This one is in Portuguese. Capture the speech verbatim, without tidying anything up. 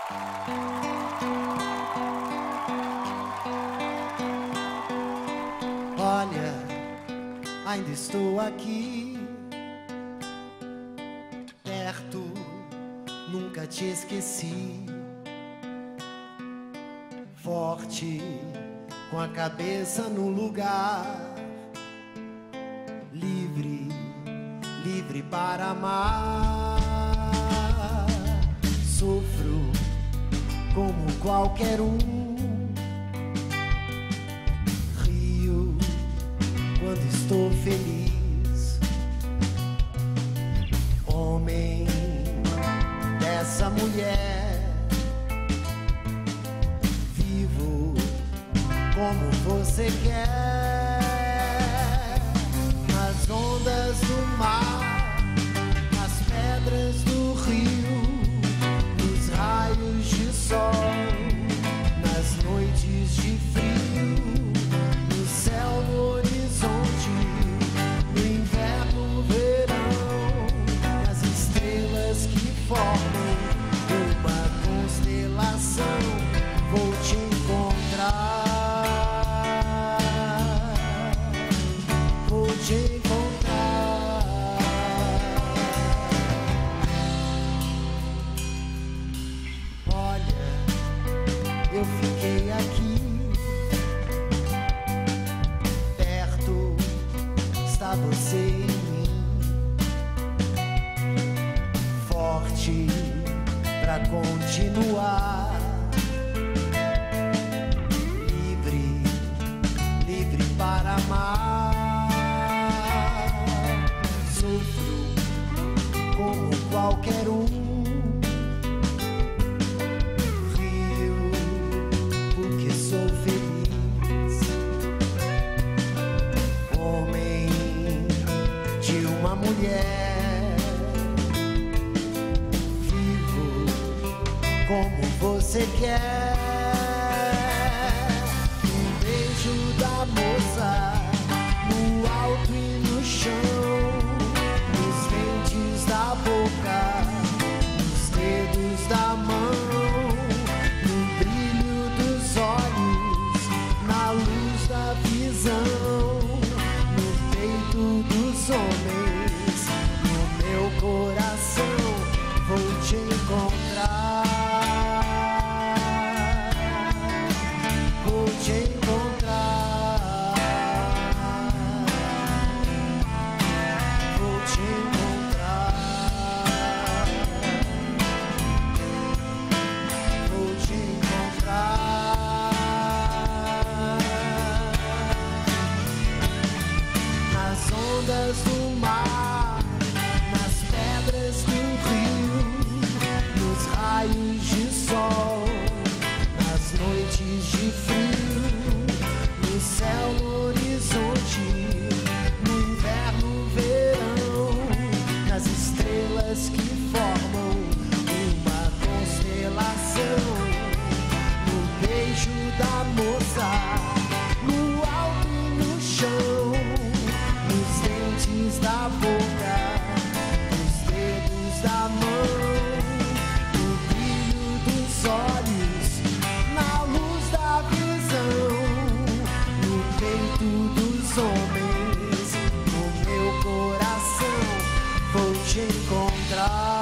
Olha, ainda estou aqui, perto, nunca te esqueci. Forte, com a cabeça no lugar, livre, livre para amar. Sofro como qualquer um, rio quando estou feliz. Homem dessa mulher, vivo como você quer. Nas ondas do mar, nas pedras do rio, nos raios de sol, nas noites de frio, no céu, no horizonte, no inverno, no verão, nas estrelas que formam uma constelação, vou te encontrar, vou te encontrar. Olha, eu fiquei aqui, perto está você em mim, forte pra continuar, livre, livre para amar. Sofro como qualquer um, rio porque sou feliz. Homem de uma mulher, vivo como você quer. Um beijo da moça, no alto e no chão, nos dentes da boca, nos dedos da mão, no brilho dos olhos, na luz da visão, no peito dos homens, no meu coração, vou te encontrar, vou te encontrar, vou te encontrar, vou te encontrar. Nas ondas do mar, nas pedras do rio, nos raios de sol, nas noites de frio, no céu, no horizonte, no inverno, verão, nas estrelas que formam uma constelação, no beijo da moça, no alto e no chão, nos dentes da boca, nos dedos da mão, no brilho dos olhos, na luz da visão, no peito dos homens, no meu coração, vou te encontrar.